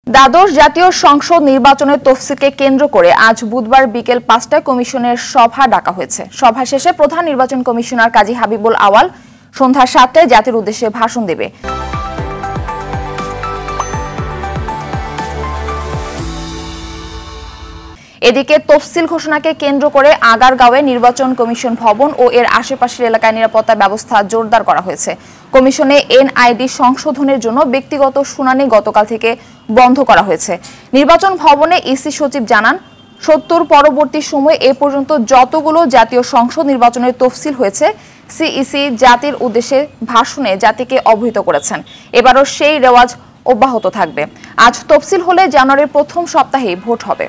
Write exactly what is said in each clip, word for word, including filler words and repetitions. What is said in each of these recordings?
দ্বাদশ জাতীয় সংসদ নির্বাচনের তফসিলকে কেন্দ্র করে আজ বুধবার বিকেল পাঁচটায় কমিশনের সভা ডাকা হয়েছে। সভা শেষে প্রধান নির্বাচন কমিশনার কাজী হাবিবুল আওয়াল সন্ধ্যা সাতটায় জাতির উদ্দেশ্যে ভাষণ দেবে। এদিকে তফসিল ঘোষণাকে কেন্দ্র করে আগারগাঁওয়ে নির্বাচন কমিশন ভবন ও এর আশেপাশের এলাকায় নিরাপত্তা ব্যবস্থা জোরদার করা হয়েছে। কমিশনে এনআইডি সংশোধনের জন্য ব্যক্তিগত শুনানি গতকাল থেকে বন্ধ করা হয়েছে। নির্বাচন ভবনে ইসি সচিব জানান, সত্তর পরবর্তী সময়ে এ পর্যন্ত যতগুলো জাতীয় সংসদ নির্বাচনের তফসিল হয়েছে, সিইসি জাতির উদ্দেশ্যে ভাষণে জাতিকে অবহিত করেছেন। এবারও সেই রেওয়াজ অব্যাহত থাকবে। আজ তফসিল হলে জানুয়ারির প্রথম সপ্তাহেই ভোট হবে।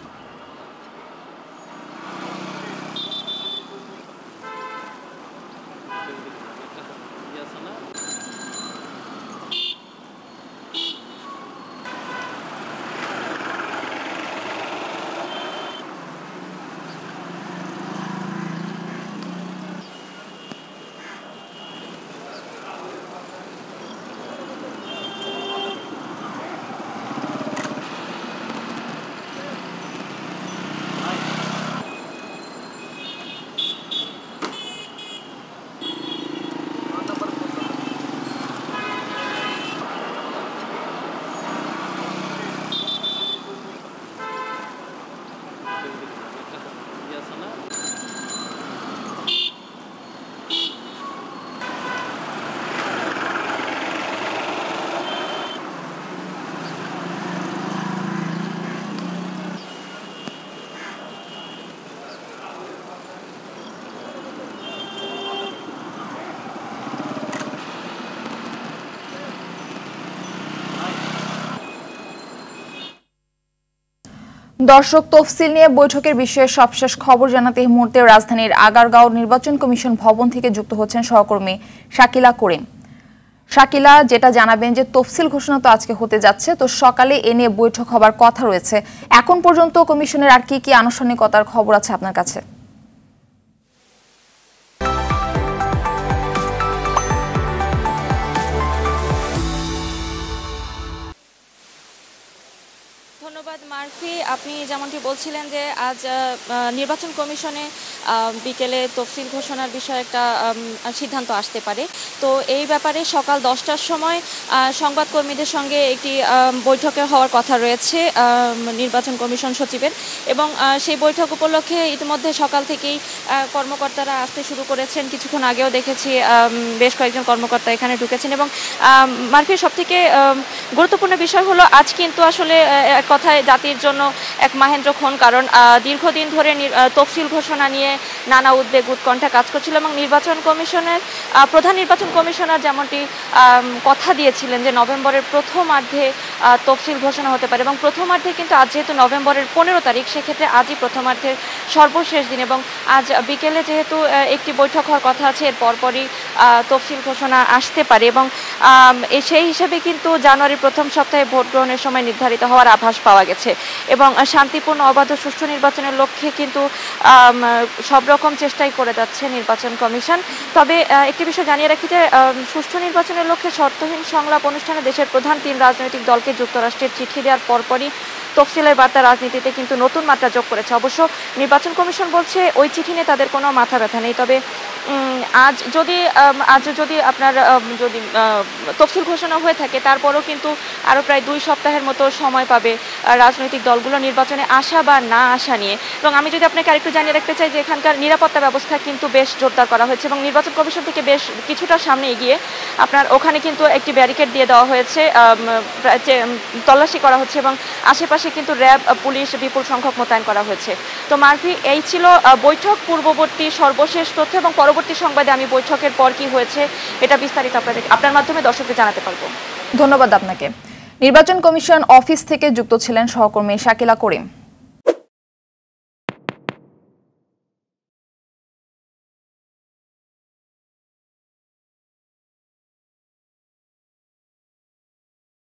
দর্শক, তফসিল নিয়ে বৈঠকের বিষয়ে সবশেষ খবর জানাতে এই মুহূর্তে রাজধানীর আগারগাঁও নির্বাচন কমিশন ভবন থেকে যুক্ত হচ্ছেন সহকর্মী শাকিলা করিম। শাকিলা, যেটা জানাবেন যে তফসিল ঘোষণা তো আজকে হতে যাচ্ছে, তো সকালে এ নিয়ে বৈঠক হবার কথা রয়েছে। এখন পর্যন্ত কমিশনের আর কি কি আনুষ্ঠানিকতার খবর আছে আপনার কাছে? ধন্যবাদ মার্ফি। আপনি যেমনটি বলছিলেন যে আজ নির্বাচন কমিশনে বিকেলে তফসিল ঘোষণার বিষয়ে একটা সিদ্ধান্ত আসতে পারে। তো এই ব্যাপারে সকাল দশটার সময় সংবাদকর্মীদের সঙ্গে একটি বৈঠকে হওয়ার কথা রয়েছে নির্বাচন কমিশন সচিবের, এবং সেই বৈঠক উপলক্ষে ইতিমধ্যে সকাল থেকেই কর্মকর্তারা আসতে শুরু করেছেন। কিছুক্ষণ আগেও দেখেছি বেশ কয়েকজন কর্মকর্তা এখানে ঢুকেছেন। এবং মার্ফি, সবথেকে গুরুত্বপূর্ণ বিষয় হলো আজ কিন্তু আসলে কথায় জাতির জন্য এক মাহেন্দ্রক্ষণ, কারণ দীর্ঘদিন ধরে তফসিল ঘোষণা নিয়ে নানা উদ্বেগ উৎকণ্ঠা কাজ করছিল এবং নির্বাচন কমিশনের প্রধান নির্বাচন কমিশনার যেমনটি কথা দিয়েছিলেন যে নভেম্বরের প্রথমার্ধে তফসিল ঘোষণা হতে পারে, এবং প্রথমার্ধে কিন্তু আজ যেহেতু নভেম্বরের পনেরো তারিখ, সেক্ষেত্রে আজই প্রথমার্ধের সর্বশেষ দিন, এবং আজ বিকেলে যেহেতু একটি বৈঠক হওয়ার কথা আছে, এর পরপরই তফসিল ঘোষণা আসতে পারে, এবং সেই হিসেবে কিন্তু জানুয়ারির প্রথম সপ্তাহে ভোট গ্রহণের সময় নির্ধারিত হওয়ার আভাস পাওয়া গেছে। এবং শান্তিপূর্ণ অবাধ সুষ্ঠু নির্বাচনের লক্ষ্যে কিন্তু সব রকম চেষ্টাই করে যাচ্ছে নির্বাচন কমিশন। তবে একটি বিষয় জানিয়ে রাখি যে সুষ্ঠু নির্বাচনের লক্ষ্যে শর্তহীন সংলাপ অনুষ্ঠানে দেশের প্রধান তিন রাজনৈতিক দলকে যুক্তরাষ্ট্রের চিঠি দেওয়ার পরপরই তফসিলের বার্তা রাজনীতিতে কিন্তু নতুন মাত্রা যোগ করেছে। অবশ্য নির্বাচন কমিশন বলছে ওই চিঠি নিয়ে তাদের কোনো মাথা ব্যথা নেই। তবে আজ যদি আজ যদি আপনার যদি তফসিল ঘোষণা হয়ে থাকে, তারপরও কিন্তু আরও প্রায় দুই সপ্তাহের মতো সময় পাবে রাজনৈতিক দলগুলো নির্বাচনে আসা বা না আসা নিয়ে। এবং আমি যদি আপনাকে আরেকটু জানিয়ে রাখতে চাই যে এখানকার নিরাপত্তা ব্যবস্থা কিন্তু বেশ জোরদার করা হয়েছে, এবং নির্বাচন কমিশন থেকে বেশ কিছুটা সামনে এগিয়ে আপনার ওখানে কিন্তু একটি ব্যারিকেড দিয়ে দেওয়া হয়েছে, তল্লাশি করা হচ্ছে, এবং আশেপাশে কিন্তু র্যাব পুলিশ বিপুল সংখ্যক মোতায়েন করা হয়েছে। তো মার্ফি, এই ছিল বৈঠক পূর্ববর্তী সর্বশেষ তথ্য, এবং পরবর্তী সংবাদে আমি বৈঠকের পর কি হয়েছে এটা বিস্তারিত আপনাদের আপনার মাধ্যমে দর্শকদের জানাতে পারবো। ধন্যবাদ আপনাকে। নির্বাচন কমিশন অফিস থেকে যুক্ত ছিলেন সহকর্মী শাকিলা করিম।